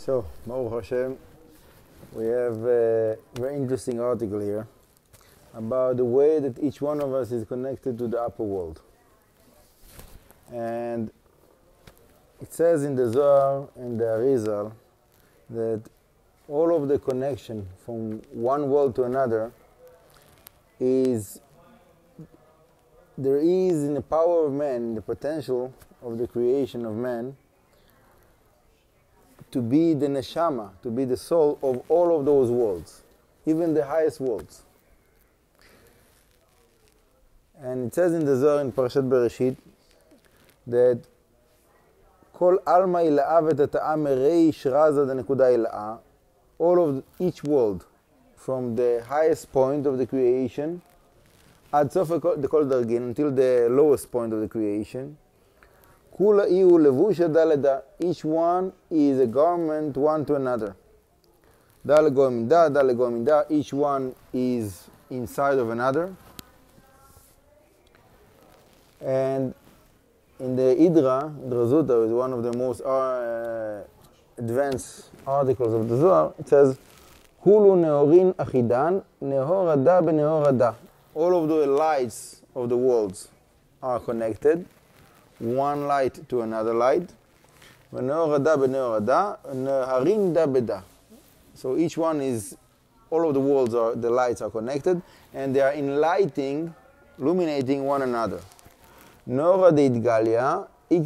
So, Baruch Hashem, we have a very interesting article here about the way that each one of us is connected to the upper world. And it says in the Zohar and the Arizal that all of the connection from one world to another is, there is in the power of man, in the potential of the creation of man, to be the neshama, to be the soul of all of those worlds, even the highest worlds. And it says in the Zohar in Parashat Bereshit that Kol alma ila'a v'tata'a merei shraza d'nekuda ila'a, all of each world, from the highest point of the creation ad sof the Kol dargin, until the lowest point of the creation, Kula iu levusha daleda, each one is a garment one to another. Dale gominda, dale gominda, each one is inside of another. And in the Idra Zuta, is one of the most advanced articles of the Zohar, it says, Kulu neorin achidan, nehor ada benehor ada. All of the lights of the worlds are connected, one light to another light. So each one is, all of the worlds are, the lights are connected, and they are illuminating one another. The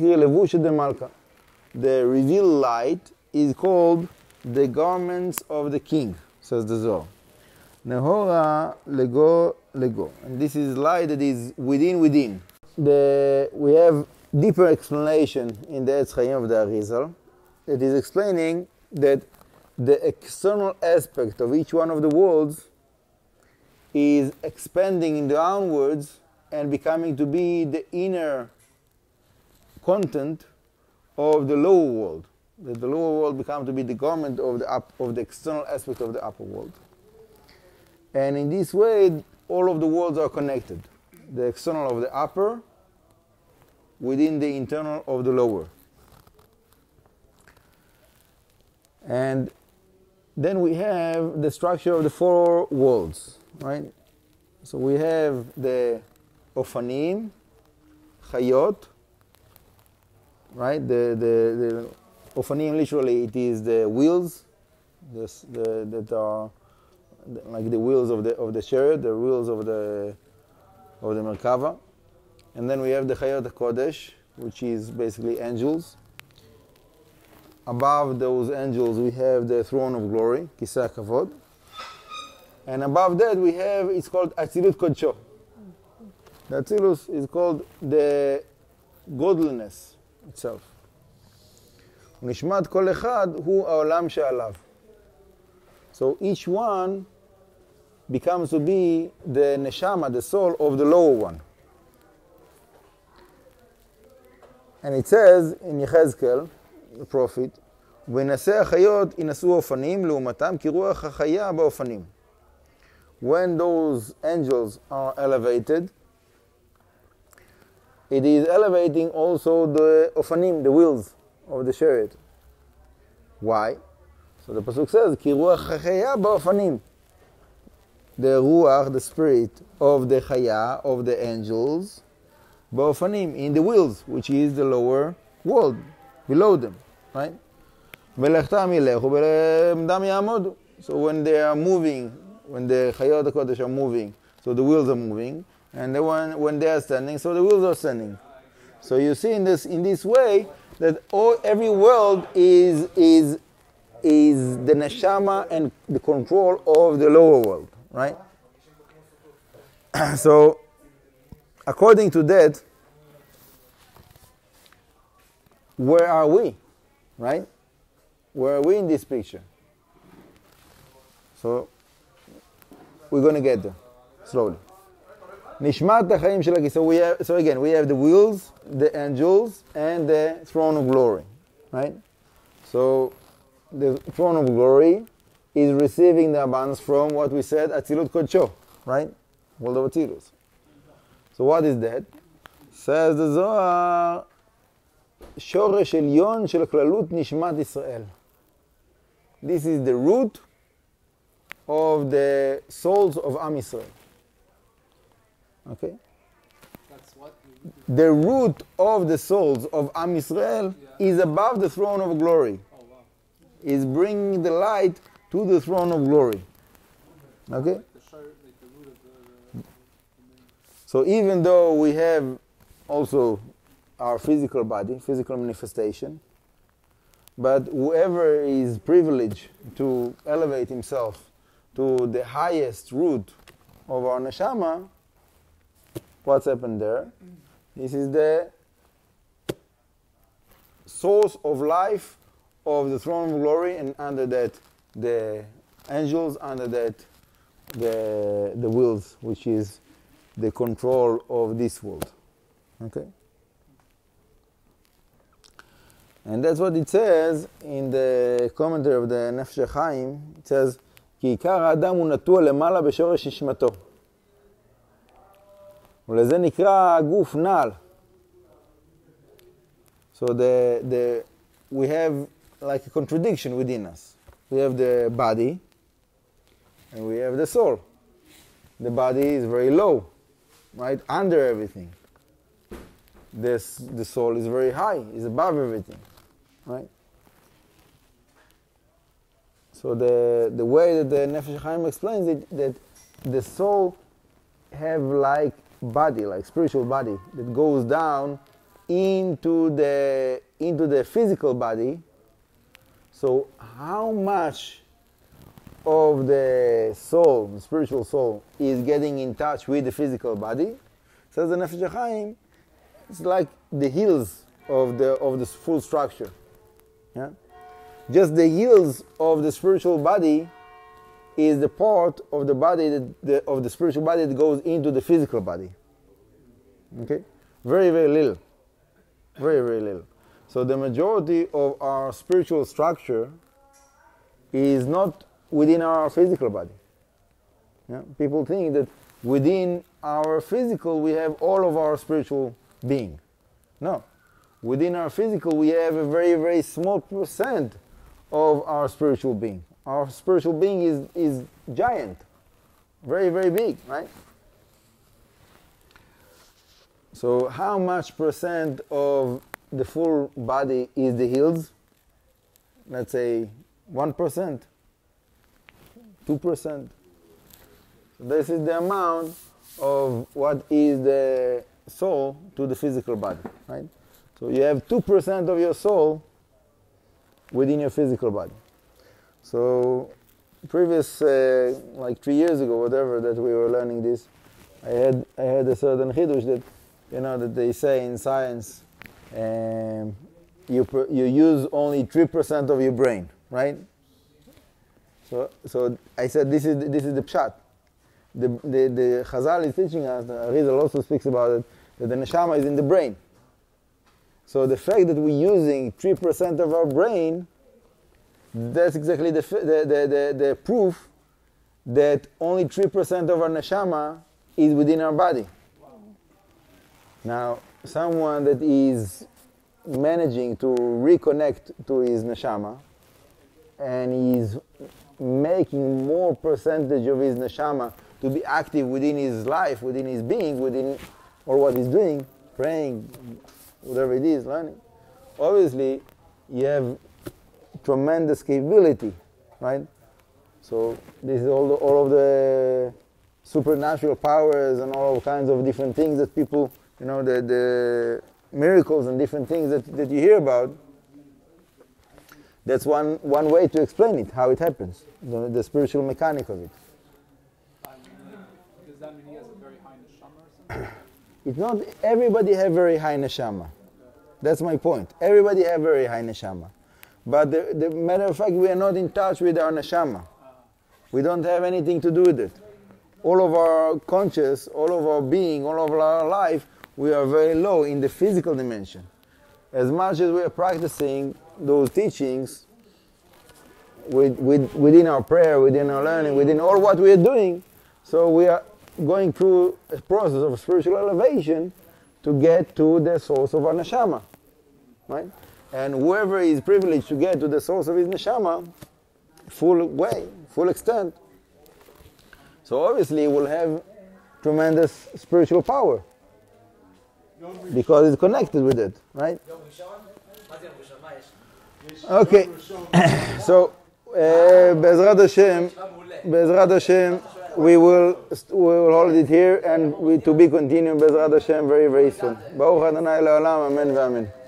revealed light is called the garments of the king, says the Zohar. Nehora lego lego, and this is light that is within. We have deeper explanation in the Etz Chaim of the Arizal that is explaining that the external aspect of each one of the worlds is expanding downwards and becoming to be the inner content of the lower world. That the lower world becomes to be the garment of the external aspect of the upper world. And in this way, all of the worlds are connected. The external of the upper within the internal of the lower. And then we have the structure of the four worlds, right? So we have the Ofanim, Chayot, right? The Ofanim, literally, it is the wheels that are like the wheels of the chariot, the wheels of the Merkava. And then we have the Chayot HaKodesh, which is basically angels. Above those angels we have the throne of glory, Kisei HaKavod. And above that we have, it's called Atzilut Kodsho. The Atzilus is called the godliness itself. Nishmat kol echad hu ha'olam she'alav. So each one becomes to be the neshama, the soul of the lower one. And it says in Yechezkel, the prophet, וَנَسَי החיות ינסו אופנים לעומתם כי רוח החיה באופנים. When those angels are elevated, it is elevating also the ofanim, the wheels of the chariot. Why? So the pasuk says, כי רוח החיה באופנים. The ruach, the spirit of the chaya, of the angels, באופנים, in the wheels, which is the lower world, below them, right? ולכתם ילכו ולעמדם יעמודו. So when they are moving, when the Chayot HaKodesh are moving, so the wheels are moving, and when they are standing, so the wheels are standing. So you see in this way that every world is the neshama and the control of the lower world, right? So according to that, where are we, right? Where are we in this picture? So we're going to get there slowly. Nishmat ha'chaim shel hakiseh. So again, we have the wheels, the angels, and the throne of glory, right? So the throne of glory is receiving the abundance from what we said, Atzilut Kodsho, right? World of Atzilus. So what is that? Says the Zohar, שורש עליון של כללות נשמת ישראל. This is the root of the souls of Am Yisrael. Okay? That's what? The root of the souls of Am Yisrael is above the throne of glory. Oh, wow. Is bringing the light to the throne of glory. Okay? Like the root of the So even though we have also our physical body, physical manifestation, but whoever is privileged to elevate himself to the highest root of our neshama, what's happened there? This is the source of life of the throne of glory, and under that the angels, under that the wills, which is the control of this world. Okay? And that's what it says in the commentary of the Nefesh HaChaim. It says, כי עיקר האדם הוא נטוע למעלה בשורש נשמתו. ולזה נקרא הגוף נעל. So we have like a contradiction within us. We have the body and we have the soul. The body is very low, right? Under everything. The soul is very high, is above everything, right? So the way that the Nefesh HaChaim explains it, that the soul have like body, like spiritual body, that goes down into the physical body. So how much of the soul, the spiritual soul, is getting in touch with the physical body? Says the Nefesh HaChaim, it's like the heels of the full structure. Yeah? Just the heels of the spiritual body is the part of the body of the spiritual body that goes into the physical body. Okay? Very, very little. Very, very little. So the majority of our spiritual structure is not within our physical body. Yeah? People think that within our physical we have all of our spiritual being. No. Within our physical we have a very, very small percent of our spiritual being. Our spiritual being is giant. Very, very big, right? So how much percent of the full body is the heels? Let's say 1%, 2%. So this is the amount of what is the soul to the physical body, right? So you have 2% of your soul within your physical body. So previous, like 3 years ago, whatever, that we were learning this, I had a certain chidush that, that they say in science, you use only 3% of your brain, right? So I said this is the pshat. The Chazal is teaching us, the Arizal also speaks about it, that the neshama is in the brain. So the fact that we're using 3% of our brain, that's exactly the proof that only 3% of our neshama is within our body. Wow. Now, someone that is managing to reconnect to his neshama and is making more percentage of his neshama to be active within his life, within his being, or what he's doing, praying, whatever it is, learning. Obviously, you have tremendous capability, right? So this is all of the supernatural powers and all kinds of different things that people, the miracles and different things that you hear about. That's one way to explain it, how it happens, the spiritual mechanic of it. Does that mean he has a very high neshama or something? It's not everybody have very high neshama. That's my point. Everybody have very high neshama. But the matter of fact, we are not in touch with our neshama. We don't have anything to do with it. All of our conscious, all of our being, all of our life, we are very low in the physical dimension. As much as we are practicing those teachings within our prayer, within our learning, within all what we are doing, so we are going through a process of spiritual elevation to get to the source of our neshama, right? And whoever is privileged to get to the source of his neshama, full way, full extent. So obviously it will have tremendous spiritual power because it's connected with it, right? Okay, so Be'ezrat Hashem, we will hold it here and to be continued Be'ezrat Hashem very, very soon. Baruch Adonai Le'olam, Amen ve'Amen.